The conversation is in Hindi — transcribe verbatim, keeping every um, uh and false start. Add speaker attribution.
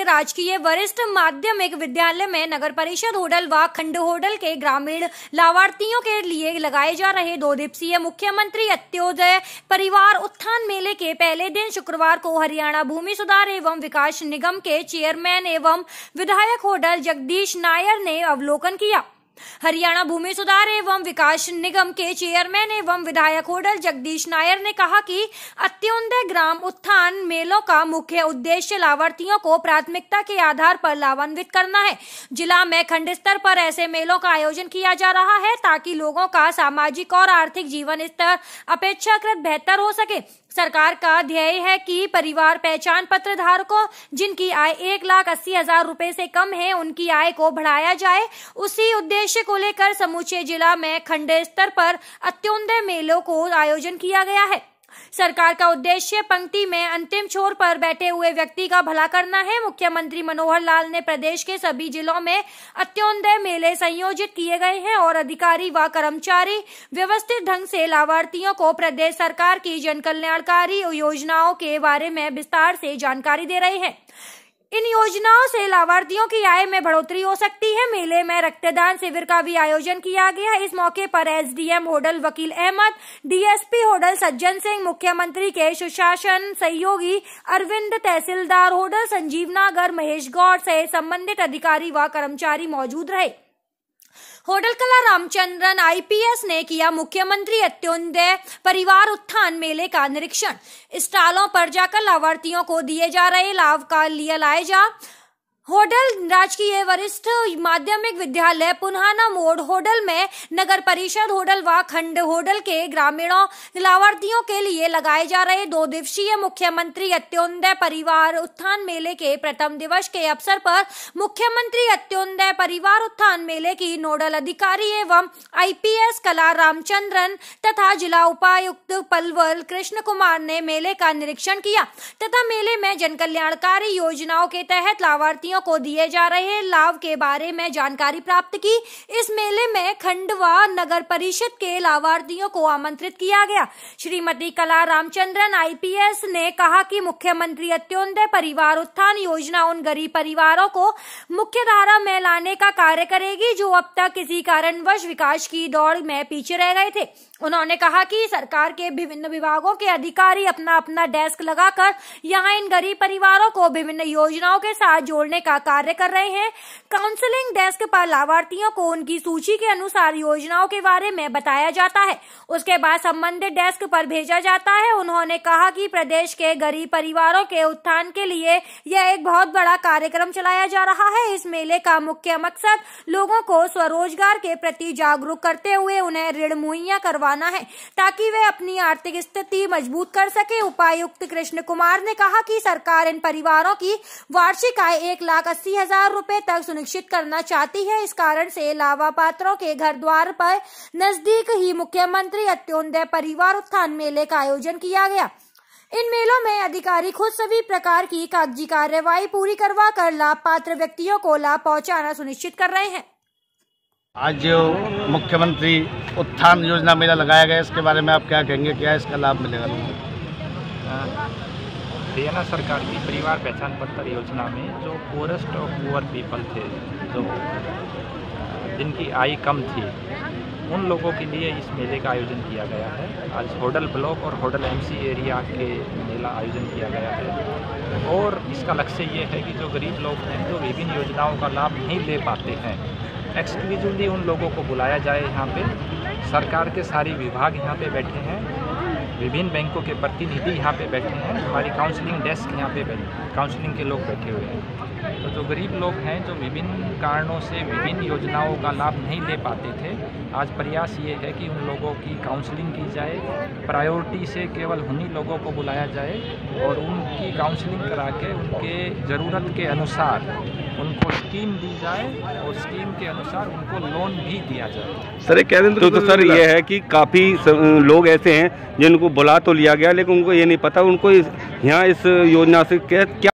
Speaker 1: राजकीय वरिष्ठ माध्यमिक विद्यालय में नगर परिषद होडल व खंड होडल के ग्रामीण लाभार्थियों के लिए लगाए जा रहे दो दिवसीय मुख्यमंत्री अंत्योदय परिवार उत्थान मेले के पहले दिन शुक्रवार को हरियाणा भूमि सुधार एवं विकास निगम के चेयरमैन एवं विधायक होडल जगदीश नायर ने अवलोकन किया। हरियाणा भूमि सुधार एवं विकास निगम के चेयरमैन एवं विधायक होडल जगदीश नायर ने कहा कि अंत्योदय ग्राम उत्थान मेलों का मुख्य उद्देश्य लाभार्थियों को प्राथमिकता के आधार पर लाभान्वित करना है। जिला में खंड स्तर पर ऐसे मेलों का आयोजन किया जा रहा है ताकि लोगों का सामाजिक और आर्थिक जीवन स्तर अपेक्षाकृत बेहतर हो सके। सरकार का ध्येय है कि परिवार पहचान पत्र धारकों जिनकी आय एक लाख अस्सी हजार रूपए से कम है उनकी आय को बढ़ाया जाए। उसी उद्देश्य को लेकर समूचे जिला में खंड स्तर पर अंत्योदय मेलों को आयोजन किया गया है। सरकार का उद्देश्य पंक्ति में अंतिम छोर पर बैठे हुए व्यक्ति का भला करना है। मुख्यमंत्री मनोहर लाल ने प्रदेश के सभी जिलों में अंत्योदय मेले संयोजित किए गए हैं और अधिकारी व कर्मचारी व्यवस्थित ढंग से लाभार्थियों को प्रदेश सरकार की जन कल्याणकारी योजनाओं के बारे में विस्तार से जानकारी दे रहे हैं। इन योजनाओं से लाभार्थियों की आय में बढ़ोतरी हो सकती है। मेले में रक्तदान शिविर का भी आयोजन किया गया। इस मौके पर एसडीएम होडल वकील अहमद, डीएसपी होडल सज्जन सिंह, मुख्यमंत्री के सुशासन सहयोगी अरविंद, तहसीलदार होडल संजीव नागर, महेश गौड़ सहित संबंधित अधिकारी व कर्मचारी मौजूद रहे। होडल कला रामचंद्रन आईपीएस ने किया मुख्यमंत्री अंत्योदय परिवार उत्थान मेले का निरीक्षण। स्टॉलों पर जाकर लाभार्थियों को दिए जा रहे लाभ का लिया लाएजा। होडल राजकीय वरिष्ठ माध्यमिक विद्यालय पुन्हाना मोड़ होडल में नगर परिषद होडल व खंड होडल के ग्रामीणों लाभार्थियों के लिए लगाए जा रहे दो दिवसीय मुख्यमंत्री अंत्योदय परिवार उत्थान मेले के प्रथम दिवस के अवसर पर मुख्यमंत्री अंत्योदय परिवार उत्थान मेले की नोडल अधिकारी एवं आईपीएस कला रामचंद्रन तथा जिला उपायुक्त पलवल कृष्ण कुमार ने मेले का निरीक्षण किया तथा मेले में जन कल्याणकारी योजनाओं के तहत लाभार्थियों को दिए जा रहे लाभ के बारे में जानकारी प्राप्त की। इस मेले में खंड व नगर परिषद के लाभार्थियों को आमंत्रित किया गया। श्रीमती कला रामचंद्रन आईपीएस ने कहा कि मुख्यमंत्री अंत्योदय परिवार उत्थान योजना उन गरीब परिवारों को मुख्य धारा में लाने का कार्य करेगी जो अब तक किसी कारणवश विकास की दौड़ में पीछे रह गए थे। उन्होंने कहा कि सरकार के विभिन्न विभागों के अधिकारी अपना अपना डेस्क लगाकर यहां इन गरीब परिवारों को विभिन्न योजनाओं के साथ जोड़ने का कार्य कर रहे हैं। काउंसलिंग डेस्क पर लाभार्थियों को उनकी सूची के अनुसार योजनाओं के बारे में बताया जाता है, उसके बाद संबंधित डेस्क पर भेजा जाता है। उन्होंने कहा कि प्रदेश के गरीब परिवारों के उत्थान के लिए यह एक बहुत बड़ा कार्यक्रम चलाया जा रहा है। इस मेले का मुख्य मकसद लोगों को स्वरोजगार के प्रति जागरूक करते हुए उन्हें ऋण मुहैया करवाना है ताकि वे अपनी आर्थिक स्थिति मजबूत कर सके। उपायुक्त कृष्ण कुमार ने कहा कि सरकार इन परिवारों की वार्षिक आय एक लाख अस्सी हजार रूपए तक सुनिश्चित करना चाहती है। इस कारण से लाभा पात्रों के घर द्वार पर नजदीक ही मुख्यमंत्री अंत्योदय परिवार उत्थान मेले का आयोजन किया गया। इन मेलों में अधिकारी खुद सभी प्रकार की कागजी कार्यवाही पूरी करवा कर लाभ पात्र व्यक्तियों को लाभ पहुंचाना सुनिश्चित कर रहे हैं।
Speaker 2: आज जो मुख्यमंत्री उत्थान योजना मेला लगाया गया इसके बारे में आप क्या कहेंगे, क्या इसका लाभ मिलेगा?
Speaker 3: हरियाणा सरकार की परिवार पहचान पत्र योजना में जो पोरेस्ट और पुअर पीपल थे, जो जिनकी आय कम थी, उन लोगों के लिए इस मेले का आयोजन किया गया है। आज होडल ब्लॉक और होडल एमसी एरिया के मेला आयोजन किया गया है और इसका लक्ष्य ये है कि जो गरीब लोग हैं जो विभिन्न योजनाओं का लाभ नहीं ले पाते हैं, एक्सक्लूसिवली उन लोगों को बुलाया जाए। यहाँ पे सरकार के सारे विभाग यहाँ पे बैठे हैं, विभिन्न बैंकों के प्रतिनिधि यहाँ पे बैठे हैं, हमारी काउंसलिंग डेस्क यहाँ पे काउंसलिंग के लोग बैठे हुए हैं। तो जो गरीब लोग हैं जो विभिन्न कारणों से विभिन्न योजनाओं का लाभ नहीं ले पाते थे, आज प्रयास ये है कि उन लोगों की काउंसलिंग की जाए, प्रायोरिटी से केवल उन्हीं लोगों को बुलाया जाए और उनकी काउंसलिंग करा के उनके ज़रूरत के अनुसार उनको स्कीम दी जाए और स्कीम के अनुसार उनको लोन भी दिया जाए।
Speaker 4: सर एक कह तो, तो सर ये है कि काफ़ी लोग ऐसे हैं जिनको बुला तो लिया गया लेकिन उनको ये नहीं पता उनको यहाँ इस योजना से क्या